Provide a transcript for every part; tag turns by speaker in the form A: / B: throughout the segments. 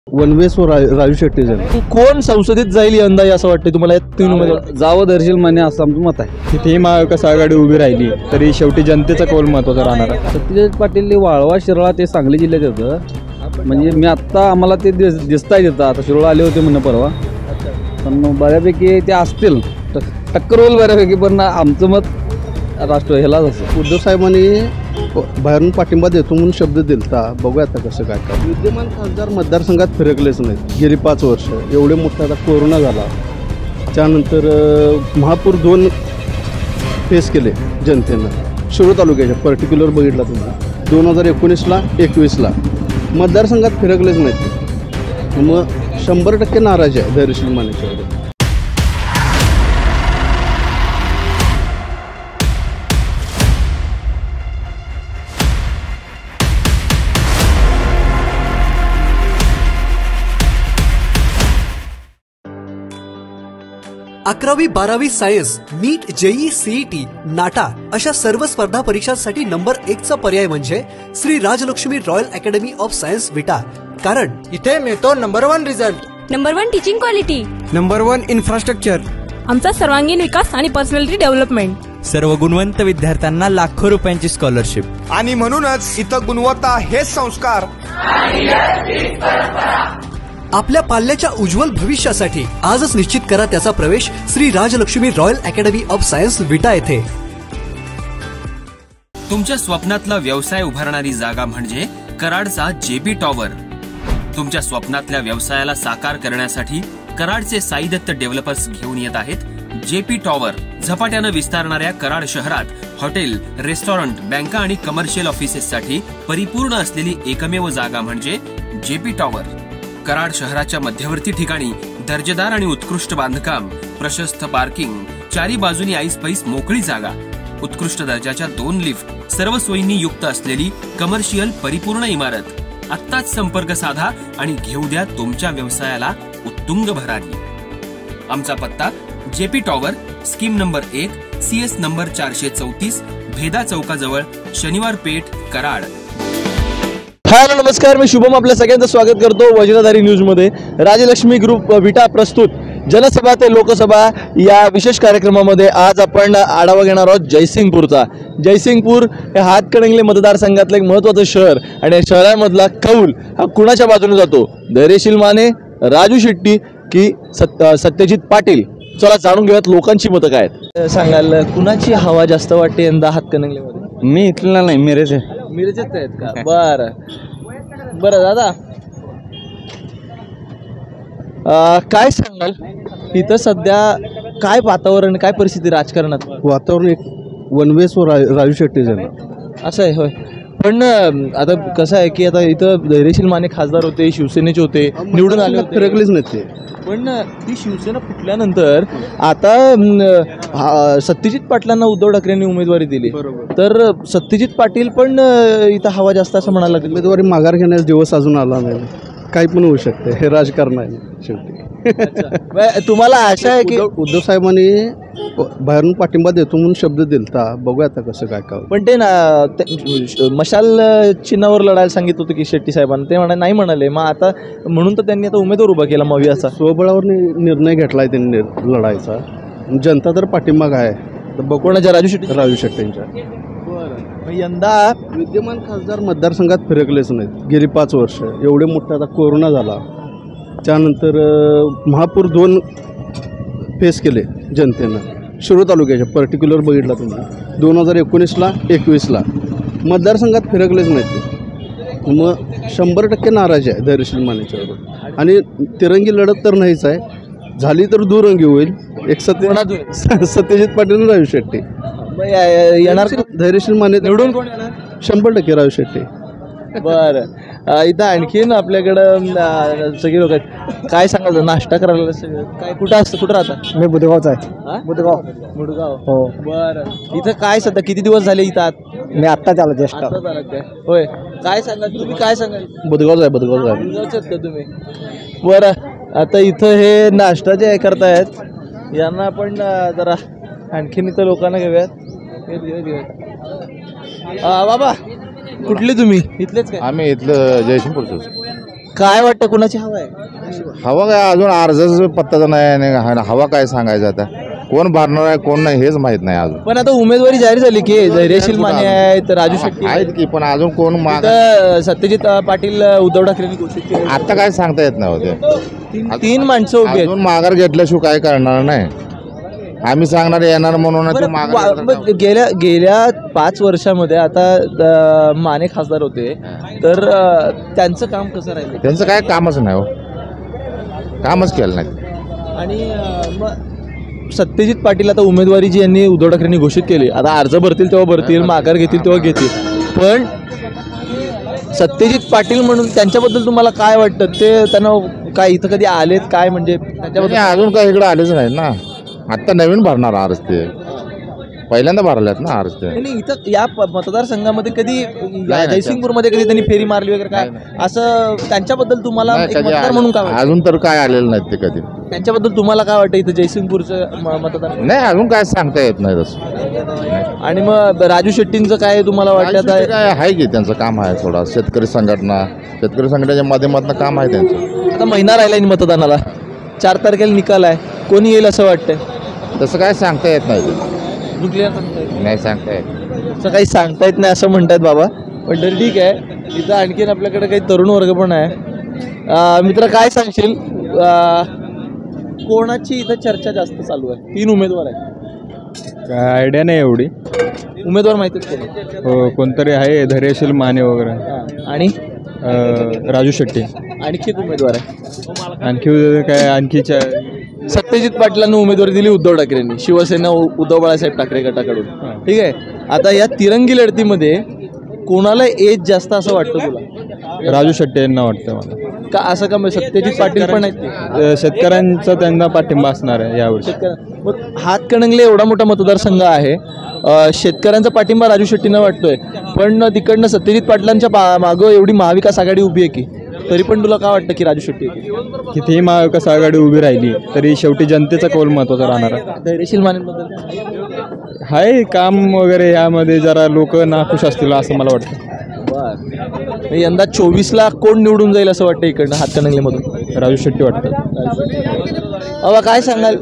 A: वनवेसवर राजू शेट्टी झाले.
B: कोण संसदेत जाईल यंदा असं वाटतं तुम्हाला? तीन उमेदवार
A: जावं धरशील म्हणे असं आमचं मत आहे.
C: कितीही महाविकास आघाडी उभी राहिली तरी शेवटी जनतेचा कौल महत्त्वाचा राहणार आहे.
A: सत्यजित पाटील वाळवा शिरोळा ते सांगली जिल्ह्यात येतं. म्हणजे मी आत्ता आम्हाला ते दिसताय येतं. आता शिरोळा आले होते म्हणणं परवा, पण बऱ्यापैकी ते असतील टक्कर होईल बऱ्यापैकी. पण आमचं मत राष्ट्र ह्यालाच असं. उद्धव साहेबांनी बाहेरून पाठिंबा देतो म्हणून शब्द दिलता. बघूया आता कसं काय काय. विद्यमान खासदार मतदारसंघात फिरकलेच नाहीत गेली 5 वर्ष. एवढे मोठा आता कोरोना झाला, त्यानंतर महापूर 2 फेस केले जनतेनं. शिरोळ तालुक्याच्या पर्टिक्युलर बघितला तुम्ही 2019ला 21ला मतदारसंघात फिरकलेच नाहीत. मग 100% नाराज आहे धैर्यशील मानेच्यावर.
D: अकरावी 12वी science, NEET, JEE, CET, NATA अशा सर्व स्पर्धा परीक्षांसाठी नंबर 1चा पर्याय म्हणजे Shri Rajlakshmi royal academy of science Vita. कारण
E: इथे मिळतो number 1 result,
F: number 1 teaching quality,
E: number 1 infrastructure,
F: आमचा सर्वांगीण विकास आणि पर्सनॅलिटी डेव्हलपमेंट,
G: सर्व गुणवंत विद्यार्थ्यांना लाखो रुपयांची स्कॉलरशिप
E: आणि म्हणूनच इथं गुणवत्ता हेच संस्कार.
D: आपल्या पाल्याच्या उज्ज्वल भविष्यासाठी आजच निश्चित करा त्याचा प्रवेश Shri Rajlakshmi royal academy of science Vita येथे.
H: तुमच्या स्वप्नातला व्यवसाय उभारणारी जागा म्हणजे कराडचा जेपी टॉवर. तुमच्या स्वप्नातल्या व्यवसायाला साकार करण्यासाठी कराडचे साई दत्त डेव्हलपर्स घेऊन येत आहेत जेपी टॉवर. झपाट्यानं विस्तारणाऱ्या कराड शहरात हॉटेल, रेस्टॉरंट, बँका आणि कमर्शियल ऑफिसेससाठी परिपूर्ण असलेली एकमेव जागा म्हणजे जेपी टॉवर. कराड शहराच्या मध्यवर्ती ठिकाणी दर्जेदार आणि उत्कृष्ट बांधकाम, प्रशस्त पार्किंग, चारी बाजूनी ऐसपैस मोकळी जागा, उत्कृष्ट दर्जाच्या 2 लिफ्ट, सर्व सोयींनी युक्त असलेली कमर्शियल परिपूर्ण इमारत. आत्ताच संपर्क साधा आणि घेऊ द्या तुमच्या व्यवसायाला उत्तुंग भरारी. आमचा पत्ता JP tower, scheme number 1, CS number 434, Bheda चौकाजवळ, शनिवार पेठ, कराड.
B: हॅलो नमस्कार, मी शुभम आपल्या सगळ्यांचं स्वागत करतो वज्रधारी न्यूज मध्ये. राजलक्ष्मी ग्रुप विटा प्रस्तुत जनसभा ते लोकसभा या विशेष कार्यक्रमामध्ये आज आपण आढावा घेणार आहोत जयसिंगपूरचा. जयसिंगपूर हे हातकणंगले मतदारसंघातलं एक महत्त्वाचं शहर आणि या शहरामधला कौल हा कुणाच्या बाजूने जातो? धैर्यशील माने, राजू शेट्टी की सत्यजित पाटील? चला जाणून घेऊयात लोकांची मतं काय आहेत. सांगाल कुणाची हवा जास्त वाटते यंदा हातकणंगलेमध्ये?
C: मी इथला नाही, मिरज आहे.
B: मिरजेत आहेत का? बरं बरं दादा, काय सांगाल इथं सध्या काय वातावरण, काय परिस्थिती राजकारणात?
A: वातावरण एक वनवेसवर राजू शेट्टी झाले
B: असं आहे होय. पण आता कसं आहे की आता इथं धैर्यशील माने खासदार होते, शिवसेनेचे होते, निवडून आले होते,
A: फिरकलेच नाही ते.
B: पण ती शिवसेना फुटल्यानंतर आता सत्यजित पाटलांना उद्धव ठाकरेंनी उमेदवारी दिली. तर सत्यजित पाटील पण इथं हवा जास्त असं म्हणायला लागले.
A: उमेदवारी माघार घेण्यास दिवस अजून आला नाही. काही पण होऊ शकते, हे राजकारण आहे शेवटी.
B: तुम्हाला आशा आहे की
A: उद्धव साहेबांनी बाहेरून पाठिंबा देतो म्हणून शब्द दिलता. बघूया आता कसं काय काय.
B: पण ते ना मशाल चिन्हावर लढायला सांगितलं होतं की शेट्टी साहेबांना, ते नाही म्हणाले. मग आता म्हणून तर त्यांनी आता उमेदवार उभा केला मवियाचा.
A: स्वबळावर निर्णय घेतलाय त्यांनी लढायचा. जनता तर पाठिंबा आहे
B: कोणाच्या? राजू
A: शेट्टींच्या.
B: यंदा
A: विद्यमान खासदार मतदारसंघात फिरकलेच नाहीत गेली 5 वर्ष. एवढे मोठा आता कोरोना झाला, त्यानंतर महापूर 2 फेस केले जनतेनं. शिरोळ तालुक्याच्या पर्टिक्युलर बघितला तुम्ही 2019ला 21ला मतदारसंघात फिरकलेच नाहीत. मग 100% नाराज आहे धैर्यशील मानेच्यावर. आणि तिरंगी लढत तर नाहीच आहे, झाली तर दुरंगी होईल. एक सत्यजित पाटील आणि राजू शेट्टी
B: येणार.
A: धैर्यशील माने
B: निवडून कोण येणार?
A: 100% राजू शेट्टी.
B: बरं, इथं आणखीन आपल्याकडं सगळे लोक आहेत. काय सांगाल नाश्ता करायला सगळं काय? कुठं राहतात?
C: मी बुधगावचा आहे.
B: मुडगाव हो. बरं, इथं काय सध्या किती दिवस झाले इथं आत?
C: मी आत्ताच आलो जस्ट.
B: होय, काय सांगाल तुम्ही? काय सांगाल?
A: बुधगावचा आहे.
B: का तुम्ही? बरं, आता इथं हे नाश्ता जे करतायत यांना आपण जरा आणखीन इथं लोकांना घेऊयात. बाबा कुठले तुम्ही? इथलेच काय?
I: आम्ही इथलं जयसिंगपूरचं.
B: काय वाटतं कुणाची हवा आहे?
I: हवा काय अजून अर्जाच पत्ताचा नाही आणि हवा काय सांगायचं आता कोण भरणार आहे कोण नाही हेच माहित नाही अजून.
B: पण आता उमेदवारी जाहीर झाली की धैर्यशील माने आहेत, राजू शेट्टी
I: आहेत की पण अजून कोण
B: इथं सत्यजित पाटील उद्धव ठाकरेंनी घोषित केले.
I: आता काय सांगता येत नाही होते.
B: तीन माणसं उभी आहेत.
I: अजून माघार घेतल्याशिवाय काय करणार नाही. आम्ही सांगणार येणार म्हणून ते
B: बरं,
I: माघार
B: गेल्या 5 वर्षामध्ये आता माने खासदार होते तर त्यांचं काम कसं राहिलं
I: त्यांचं काय कामच नाही हो, कामच केलं नाही.
B: आणि मग सत्यजित पाटील आता उमेदवारी जी यांनी उद्धव ठाकरेंनी घोषित केली, आता अर्ज भरतील तेव्हा भरतील, माघार घेतील तेव्हा घेतील. पण सत्यजित पाटील म्हणून त्यांच्याबद्दल तुम्हाला काय वाटतं? ते त्यांना काय इथं कधी आलेत काय म्हणजे त्यांच्याबद्दल?
I: अजून काय इकडे आलेच नाही ना. आता नवीन भरणार अर्ज ते पहिल्यांदा भरल्यात ना अर्ज ते.
B: नाही, इथं या मतदारसंघामध्ये कधी जयसिंगपूरमध्ये कधी त्यांनी फेरी मारली वगैरे काय असं त्यांच्याबद्दल तुम्हाला एक मतदार म्हणून काय वाटतं?
I: अजून तर काय आलेलं नाही ते कधी.
B: त्यांच्याबद्दल तुम्हाला काय वाटतं इथं जयसिंगपूरचं मतदार?
I: नाही अजून काय सांगता येत नाही तसं.
B: आणि मग राजू शेट्टींचं काय तुम्हाला वाटतं?
I: काय आहे की त्यांचं काम आहे थोडा शेतकरी संघटनेच्या माध्यमातून काम आहे त्यांचं.
B: आता महिना राहिला आहे मतदानाला, 4 तारखेला निकाल आहे, कोणी येईल असं वाटतंय?
I: तसं काय सांगता येत नाही ते. नाही सांगता येत.
B: असं काही सांगता येत नाही असं म्हणतायत बाबा. पण तर ठीक आहे, इथं आणखीन आपल्याकडे काही तरुण वर्ग पण आहे. मित्र काय सांगशील, कोणाची इथं चर्चा जास्त चालू आहे? 3 उमेदवार आहेत.
C: काय आयडिया नाही एवढी.
B: उमेदवार माहिती आहेत कोण?
C: हो कोणतरी आहे धैर्यशील माने वगैरे
B: आणि
C: राजू शेट्टी.
B: आणखी एक उमेदवार आहे.
C: आणखी काय आणखी
B: सत्यजित पाटलांना उमेदवारी दिली उद्धव ठाकरेंनी, शिवसेना उद्धव बाळासाहेब ठाकरे गटाकडून. ठीक आहे, आता या तिरंगी लढतीमध्ये कोणाला एज जास्त असं वाटतं तुला?
C: राजू शेट्टी यांना वाटतं मला.
B: का असं का? सत्यजित पाटील पण आहेत.
C: शेतकऱ्यांचा त्यांना पाठिंबा असणार आहे यावर्षी.
B: मग हातकणंगले एवढा मोठा मतदारसंघ आहे, शेतकऱ्यांचा पाठिंबा राजू शेट्टींना वाटतोय, पण तिकडनं सत्यजित पाटलांच्या मागं एवढी महाविकास आघाडी उभी आहे की तरी पण तुला काय वाटतं की राजू शेट्टी
C: कितीही महाविकास आघाडी उभी राहिली तरी शेवटी जनतेचा कौल महत्त्वाचा राहणार आहे.
B: धैर्यशील मानेंबद्दल
C: हाय काम वगैरे यामध्ये जरा लोक नाखुश असतील असं मला वाटतं.
B: यंदा 24ला कोण निवडून जाईल असं वाटतं इकडनं हातकणंगलेमधून?
C: राजू शेट्टी वाटतं.
B: अहो काय सांगाल?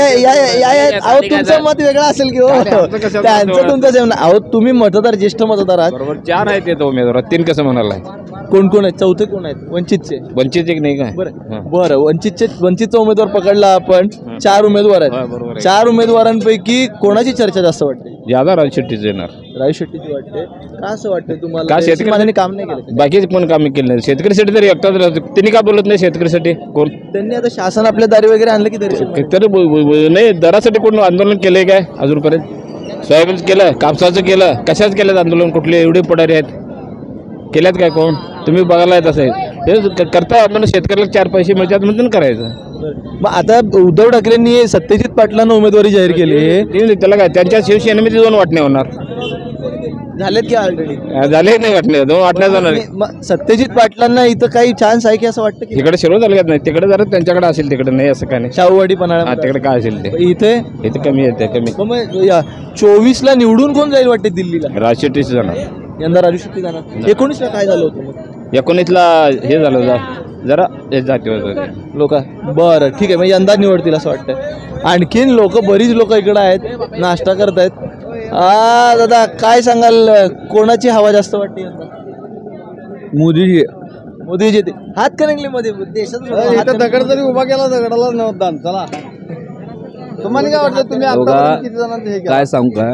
B: अहो तुमचं मत वेगळं असेल की हो, त्यांचं तुमचं जेवण. अहो तुम्ही मतदार, ज्येष्ठ मतदार आहात.
C: 4 आहेत येतो उमेदवार, 3 कसं म्हणाला?
B: कोण कोण आहेत? चौथे कोण आहेत? वंचितचे.
C: वंचित एक नाही काय?
B: बरं वंचितचा उमेदवार पकडला आपण. 4 उमेदवार आहेत. 4 उमेदवारांपैकी कोणाची चर्चा जास्त वाटते?
C: ज्यादा राजू शेट्टीच येणार.
B: राजू शेट्टीची वाटते. का असं वाटतं तुम्हाला?
C: का शेतकऱ्यांनी
B: काम नाही केलं?
C: बाकीचे पण काम केले नाही. शेतकऱ्यासाठी तरी एकटाच राहतो. त्यांनी का बोलत नाही शेतकऱ्यासाठी? कोण
B: त्यांनी आता शासन आपल्या दारी वगैरे आणलं की
C: तरी नाही. दरासाठी कोण आंदोलन केलंय काय अजूनपर्यंत? सोयाबीनचं केलं, कापसाचं केलं, कशाच केलं आंदोलन? कुठले एवढे पुढारी आहेत केल्यात काय? कोण तुम्ही बघायला येत असेल हे करता आंदोलन. शेतकऱ्याला 4 पैसे मिळतात म्हणून करायचं.
B: मग आता उद्धव ठाकरेंनी सत्यजित पाटलांना उमेदवारी जाहीर केली,
C: त्याला काय त्यांच्या शिवसेनेमध्ये 2 वाटणे होणार
B: झालेत की ऑलरेडी?
C: झाले नाही वाटणे, 2 वाटण्या जाणार.
B: मग सत्यजित पाटलांना इथं काही चान्स आहे की असं वाटतं की?
C: तिकडे शिरोळ तालुक्यात नाही, तिकडे जरा त्यांच्याकडे असेल, तिकडे नाही असं काय नाही.
B: शाहूवाडी पन्हाळा
C: तिकडे काय असेल ते
B: इथे
C: कमी येते कमी.
B: मग 24ला निवडून कोण जाईल वाटते दिल्लीला?
C: राजू शेट्टी जाणार.
B: यंदा राजू शेट्टी जाणार. 19ला काय झालं होतं मग?
C: 19ला हे झालं जरा हे जाती
B: लोक. बरं ठीक आहे, मग यंदा निवडतील असं वाटतं. आणखीन बरीच लोक इकडं आहेत, नाश्ता करत आहेत. दादा काय सांगाल, कोणाची हवा जास्त वाटते यंदा? मोदीजी. हातकणंगलेमध्ये देशात
A: दगड जरी उभा केला दगडाला नव्हता. चला तुम्हाला काय वाटतं? तुम्ही किती जणांचे काय सांगू काय?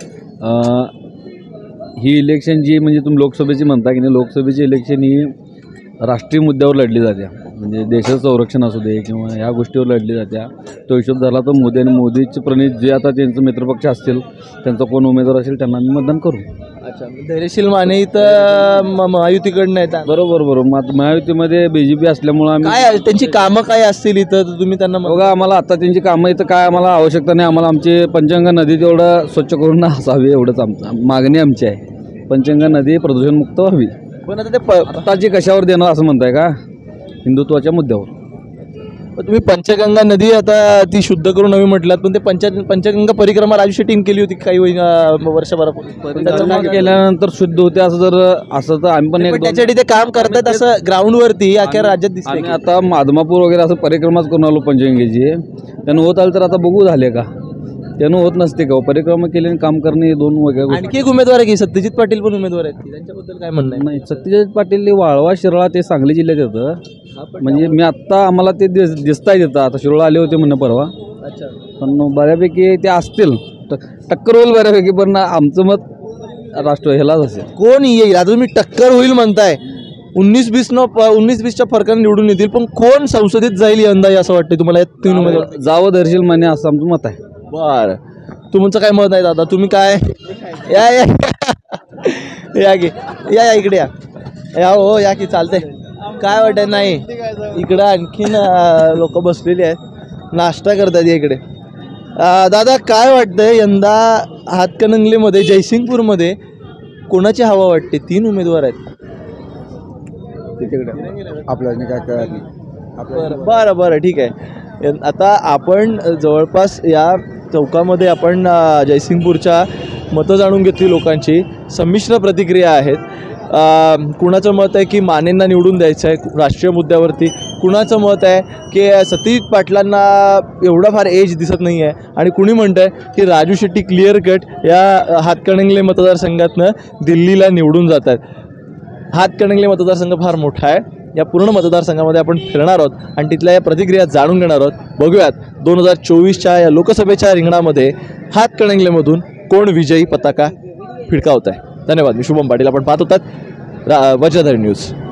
A: ही इलेक्शन जी म्हणजे तुम्ही लोकसभेची म्हणता की नाही, लोकसभेची इलेक्शन ही राष्ट्रीय मुद्द्यावर लढली जाते. म्हणजे देशाचं संरक्षण असू दे किंवा ह्या गोष्टीवर लढली जात्या. तो हिशोब झाला तर मोदी आणि मोदीचे प्रणित जे आता त्यांचं मित्रपक्ष असतील त्यांचा कोण उमेदवार असेल त्यांना आम्ही मतदान करू.
B: अच्छा, धैर्यशील माने इथं महायुतीकडनं आहेत.
A: बरोबर. महायुतीमध्ये BJP असल्यामुळं आम्ही
B: काय त्यांची कामं काय असतील इथं तर तुम्ही त्यांना
A: बघा. आम्हाला आता त्यांची कामं इथं काय आम्हाला आवश्यकता नाही. आम्हाला आमची पंचगंगा नदी तेवढं स्वच्छ करून असावी एवढंच आमचं मागणी आमची आहे. पंचगंगा नदी प्रदूषणमुक्त व्हावी.
B: पण आता ते
A: आताची कशावर देणार असं म्हणताय का? हिंदुत्वाच्या मुद्द्यावर.
B: तुम्ही पंचगंगा नदी आता ती शुद्ध करून नवी म्हटलात, पण ते पंचगंगा परिक्रमा राजू शेट्टीने केली होती काही वर्षभरापूर्वी.
A: केल्यानंतर शुद्ध होते असं जर असं तर आम्ही पण
B: पण त्याच्यासाठी ते काम करतात असं ग्राउंडवरती अख्या राज्यात दिसते.
A: आम्ही आता माधमापूर वगैरे असं परिक्रमाच करून आलो पंचगंगेची. त्यानं होत आलं तर आता बघू झाले का, त्यानं होत नसते का. परिक्रमा केली आणि काम करणे दोन वेगळ्या गोष्टी.
B: आणखी एक उमेदवार आहे की सत्यजित पाटील पण उमेदवार आहेत की, त्यांच्याबद्दल काय म्हणणं आहे?
A: नाही, सत्यजित पाटील वाळवा शिराळा ते सांगली जिल्ह्यात येतं. म्हणजे मी आत्ता आम्हाला ते दिसताय तिथं. आता शिरोळा आले होते म्हणणं परवा.
B: अच्छा.
A: पण बऱ्यापैकी ते असतील टक्कर होईल बऱ्यापैकी, पण आमचं मत राष्ट्र ह्यालाच असेल.
B: कोण येईल आता तुम्ही टक्कर होईल म्हणताय, 19-20च्या फरकाने निवडून येतील, पण कोण संसदेत जाईल यंदा असं वाटतं तुम्हाला? 3 उमेदवार
A: जावं धरशील म्हणे असं आमचं मत आहे.
B: बर, तुमचं काय मत आहे दादा? तुम्ही काय या या या की या इकडे या हो, या की चालतंय. काय वाटत नाही इकडं आणखीन लोक बसलेली आहेत, नाश्ता करतात इकडे. दादा काय वाटतंय यंदा हातकणंगलेमध्ये जयसिंगपूरमध्ये कोणाची हवा वाटते? 3 उमेदवार आहेत तिकडे
A: आपल्याला काय
B: बरं बरं ठीक आहे. आता आपण जवळपास या चौकामध्ये आपण जयसिंगपूरच्या मतं जाणून घेतली लोकांची. संमिश्र प्रतिक्रिया आहेत. कुणाचं मत आहे की मानेंना निवडून द्यायचं आहे राष्ट्रीय मुद्द्यावरती, कुणाचं मत आहे की सत्यजित पाटलांना एवढा फार एज दिसत नाही आहे, आणि कुणी म्हणतं आहे की राजू शेट्टी क्लिअर कट या हातकणंगले मतदारसंघातनं दिल्लीला निवडून जात आहेत. हातकणंगले मतदारसंघ फार मोठा आहे. या पूर्ण मतदारसंघामध्ये आपण फिरणार आहोत आणि तिथल्या या प्रतिक्रिया जाणून घेणार आहोत. बघूयात 2024च्या या लोकसभेच्या रिंगणामध्ये हातकणंगलेमधून कोण विजयी पताका फिरकावत आहे. धन्यवाद. मी शुभम पाटील. आपण पाहत होतात वज्रधारी न्यूज.